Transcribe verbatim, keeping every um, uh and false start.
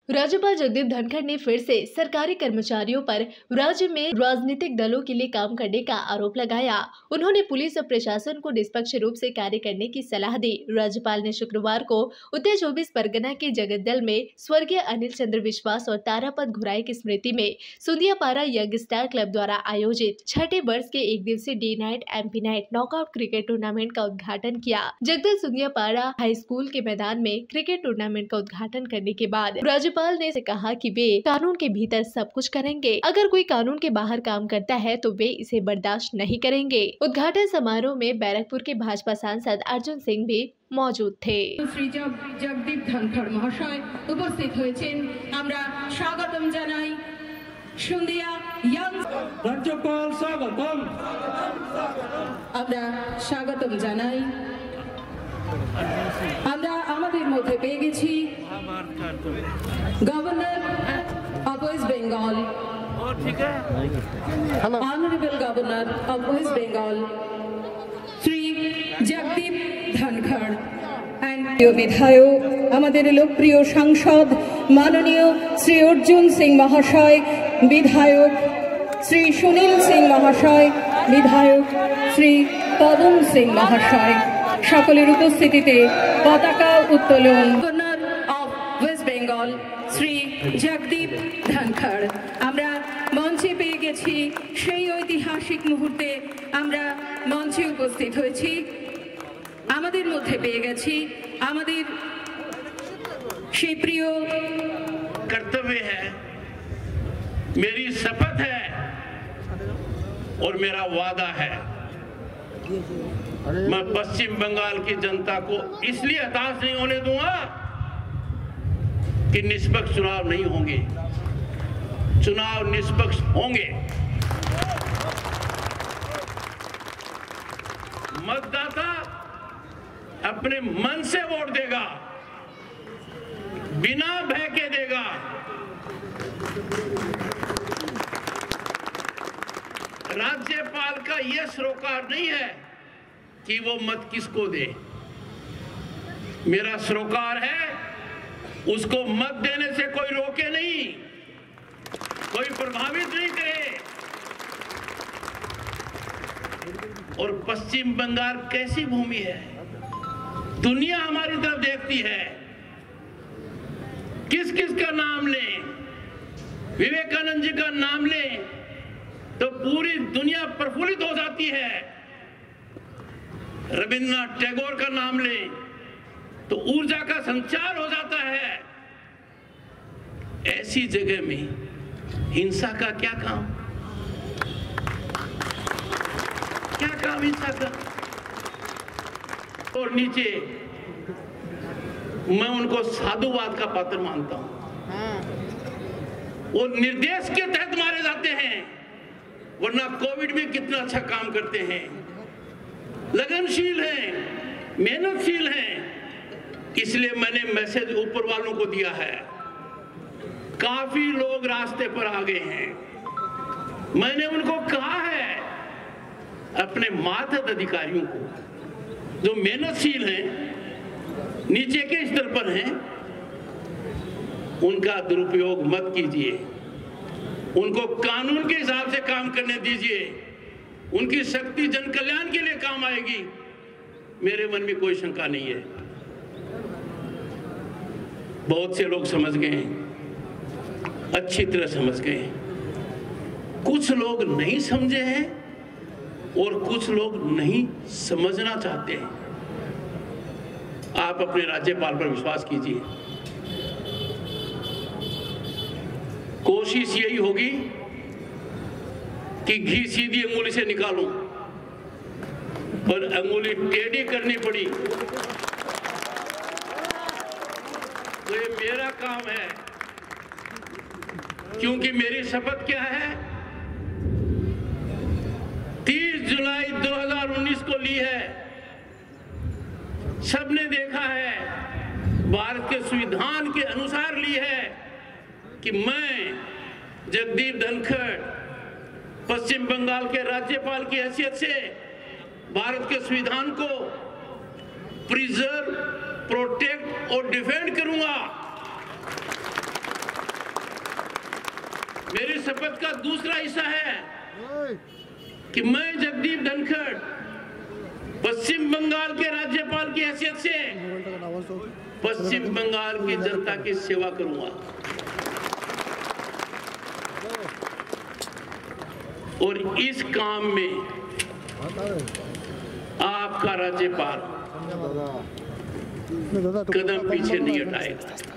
राज्यपाल जगदीप धनखड़ ने फिर से सरकारी कर्मचारियों पर राज्य में राजनीतिक दलों के लिए काम करने का आरोप लगाया। उन्होंने पुलिस और प्रशासन को निष्पक्ष रूप से कार्य करने की सलाह दी। राज्यपाल ने शुक्रवार को उत्तर चौबीस परगना के जगतदल में स्वर्गीय अनिल चंद्र विश्वास और तारापत घुराई की स्मृति में सुंदियापाड़ा यंग स्टार क्लब द्वारा आयोजित छठे वर्ष के एक दिवसीय day night MP night knockout cricket tournament का उद्घाटन किया। जगदल सुंदियापाड़ा हाई स्कूल के मैदान में क्रिकेट टूर्नामेंट का उद्घाटन करने के बाद राज्यपाल ने से कहा कि वे कानून के भीतर सब कुछ करेंगे। अगर कोई कानून के बाहर काम करता है तो वे इसे बर्दाश्त नहीं करेंगे। उद्घाटन समारोह में बैरकपुर के भाजपा सांसद अर्जुन सिंह भी मौजूद थे। श्री जगदीप धनखड़ महाशय उपस्थित हয়েছেন, আমরা স্বাগতম জানাই। সুন্দিয়া यंग राज्यपाल स्वागतम, আমরা স্বাগতম জানাই। আমরা আমাদের মধ্যে পেয়ে গেছি governor of West Bengal, honourable governor of West Bengal Shri Jagdeep Dhankhar প্রিয় বিধায়ক, আমাদের লোকপ্রিয় সাংসদ মাননীয় শ্রী অর্জুন সিং মহাশয়, বিধায়ক শ্রী সুনীল সিং মহাশয়, বিধায়ক শ্রী পদম সিং মহাশয়, সকলের উপস্থিতিতে পতাকা উত্তোলন। Governor of West Bengal Shri Jagdeep Dhankhar আমরা মঞ্চে পেয়ে গেছি। সেই ঐতিহাসিক মুহূর্তে আমরা মঞ্চে উপস্থিত হয়েছি, আমাদের মধ্যে পেয়ে গেছি আমাদের সেই প্রিয়। कर्तव्य है, मेरी शपथ है और मेरा वादा है। मैं पश्चिम बंगाल की जनता को इसलिए हताश नहीं होने दूंगा कि निष्पक्ष चुनाव नहीं होंगे। चुनाव निष्पक्ष होंगे। मतदाता अपने मन से वोट देगा, बिना भय के देगा। राज्यपाल का यह सरोकार नहीं है कि वो मत किसको दे। मेरा सरोकार है उसको मत देने से कोई रोके नहीं, कोई प्रभावित नहीं करे। और पश्चिम बंगाल कैसी भूमि है, दुनिया हमारी तरफ देखती है। किस किस का नाम लें, विवेकानंद जी का नाम लें तो पूरी दुनिया प्रफुल्लित हो जाती है। रविन्द्रनाथ टैगोर का नाम लें तो ऊर्जा का संचार हो जाता है। ऐसी जगह में हिंसा का क्या काम, क्या काम हिंसा का। और नीचे मैं उनको साधुवाद का पात्र मानता हूं। वो निर्देश के तहत मारे जाते हैं, वरना कोविड में कितना अच्छा काम करते हैं, लगनशील हैं, मेहनतशील हैं। इसलिए मैंने मैसेज ऊपर वालों को दिया है। काफी लोग रास्ते पर आ गए हैं। मैंने उनको कहा है, अपने मातहत अधिकारियों को जो मेहनतशील हैं, नीचे के स्तर पर हैं, उनका दुरुपयोग मत कीजिए। उनको कानून के हिसाब से काम करने दीजिए। उनकी शक्ति जन कल्याण के लिए काम आएगी, मेरे मन में कोई शंका नहीं है। बहुत से लोग समझ गए, अच्छी तरह समझ गए। कुछ लोग नहीं समझे हैं और कुछ लोग नहीं समझना चाहते हैं। आप अपने राज्यपाल पर विश्वास कीजिए। कोशिश यही होगी कि घी सीधी अंगुली से निकालूं, पर अंगुली टेढ़ी करनी पड़ी तो ये मेरा काम है। क्योंकि मेरी शपथ क्या है, तीस जुलाई दो हज़ार उन्नीस को ली है। सबने देखा है, भारत के संविधान के अनुसार ली है कि मैं जगदीप धनखड़ पश्चिम बंगाल के राज्यपाल की हैसियत से भारत के संविधान को प्रिजर्व, प्रोटेक्ट और डिफेंड करूंगा। मेरी शपथ का दूसरा हिस्सा है कि मैं जगदीप धनखड़ पश्चिम बंगाल के राज्यपाल की हैसियत से पश्चिम बंगाल की जनता की सेवा करूंगा और इस काम में आपका राज्यपाल कदम पीछे नहीं हटाएगा।